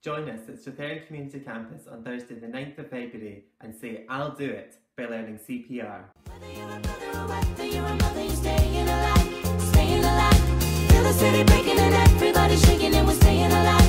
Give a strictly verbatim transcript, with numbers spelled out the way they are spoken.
Join us at Strathearn Community Campus on Thursday the ninth of February and say "I'll do it" by learning C P R. Whether you're a brother or whether you're a mother, you're staying alive, staying alive. Feel the city breaking and everybody shaking and we're staying alive.